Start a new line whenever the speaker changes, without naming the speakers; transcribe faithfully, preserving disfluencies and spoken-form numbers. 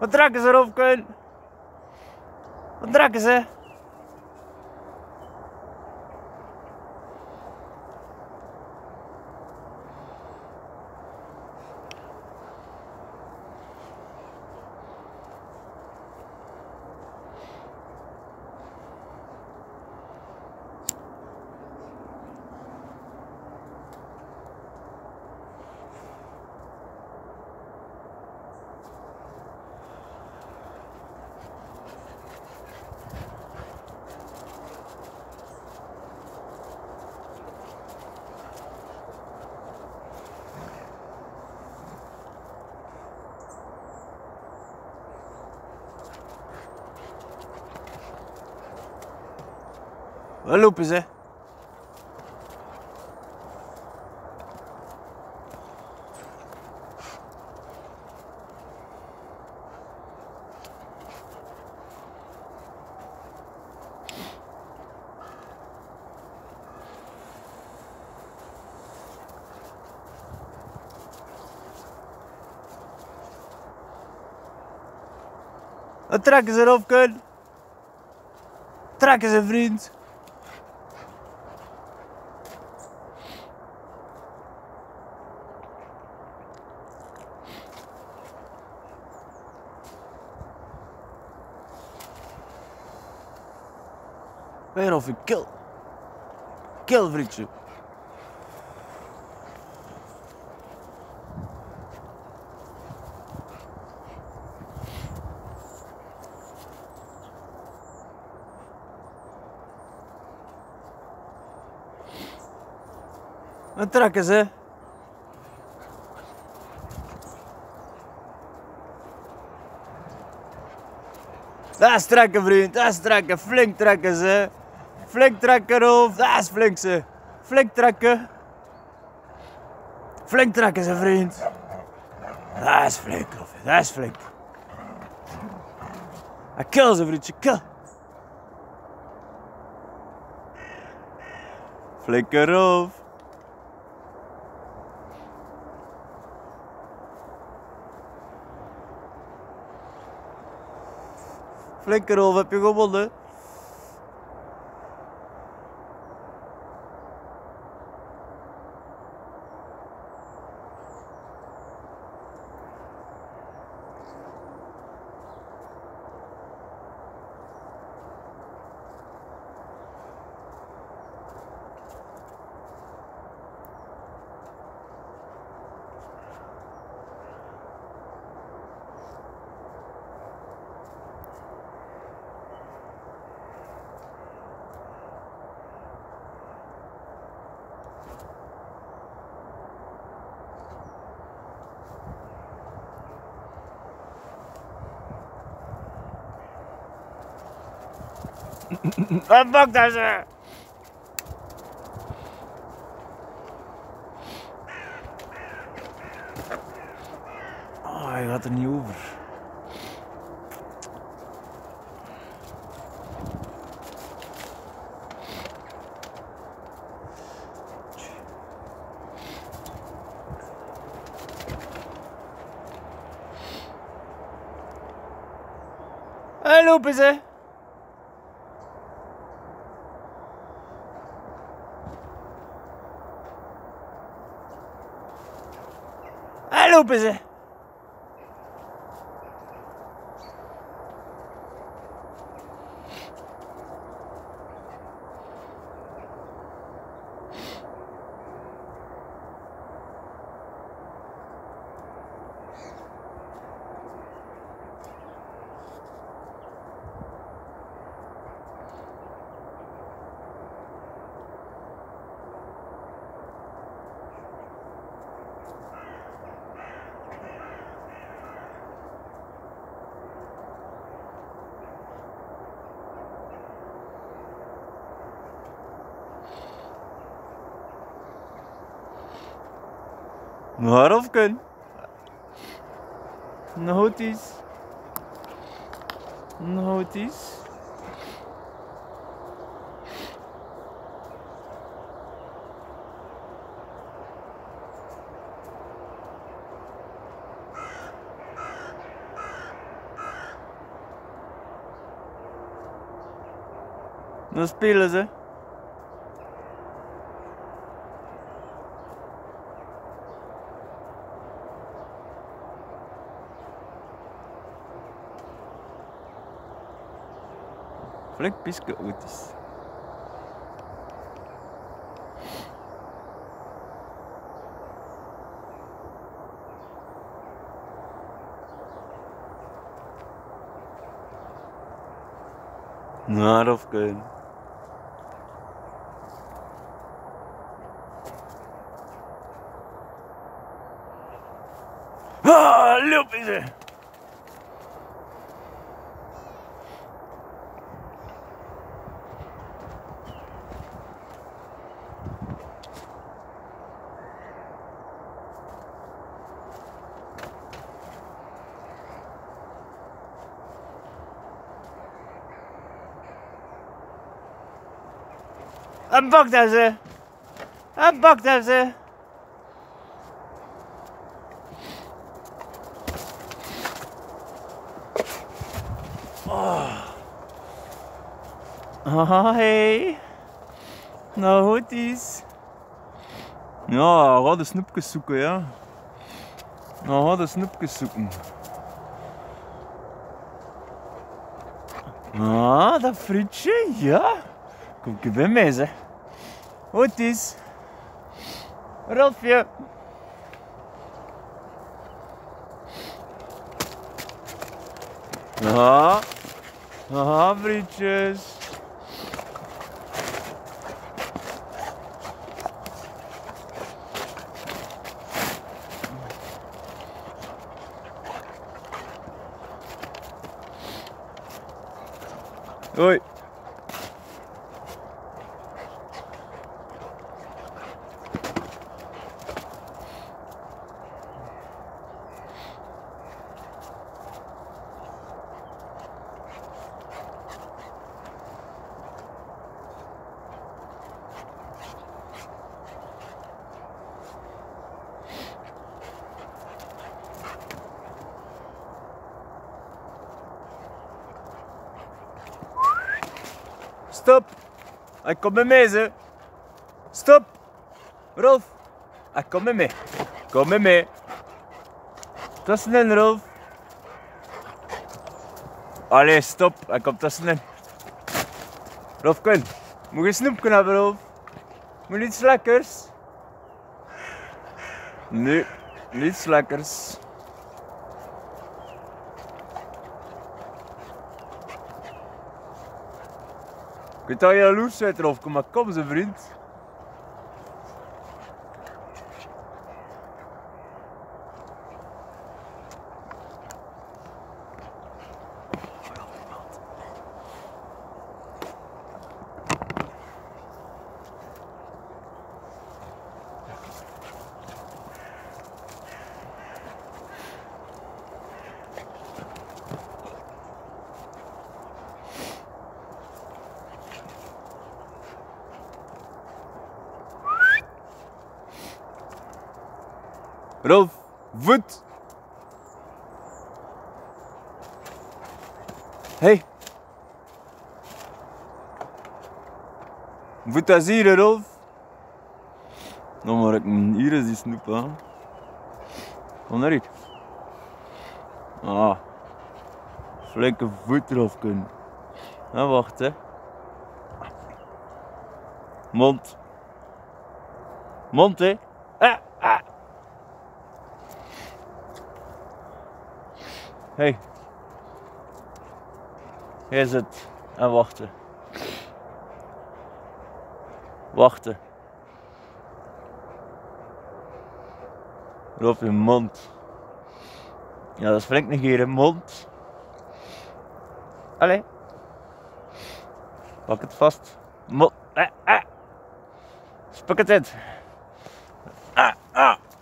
Wat trekken ze erop, Kun? Wat trekken ze? Waar lopen ze? Wat trekken ze erop, Kun? Trekken ze, vriend. Weer of ik kill. Kill, vriendje. Wat trekken ze? Dat is trekken, vriend. Dat is trekken. Flink trekken ze. Flink trekken, Rolf. Dat is flink ze. Flink trekken. Flink trekken ze, vriend. Dat is flink, Rolf. Dat is flink. I kill ze, vriendje. Kill. Flinke Rolf. Flinke Rolf, heb je gewonnen? Wat bakt daar ze? Oh, hij gaat er niet over. En lopen ze. En lopen ze. Waarom kun? Notice. Notice. Dan spelen ze. Flink piske oudjes. Nou, dat kan. Ah, loop is er. En bak daar ze. En bak daar ze. Oh. Ah, hey. Nou, goed is. Ja, ga de snoepjes zoeken, ja. Nou, ga de snoepjes zoeken. Ah, dat frietje, ja. Kom je bij mij, zeg. Goed is. Rolfje. Ja. Aha, frietjes. Hoi. Stop! Hij komt met mij, ze. Stop! Rolf! Hij komt met mij. Kom met mij. Tussenin, Rolf. Allee, stop. Hij komt tussenin. Rolf, kun. Moet je een snoepje hebben, Rolf? Moet iets lekkers? Nee, niets lekkers. Ik weet dat je jaloers bent, Rolf, maar kom ze, vriend. Rolf, voet. Hey. Voet is hier, Rolf. Nou maar ik hier is die snoep aan. Kom naar hier. Ah. Flinke voet erop kunnen. Nou wacht hè. Mond. Mond hè. Ah, ah. Hey. Hier zit en wachten. Wachten. Op je mond. Ja, dat is flink nog hier in mond. Allee. Pak het vast. Mond. Ah, ah. Spak het in. Ah, ah.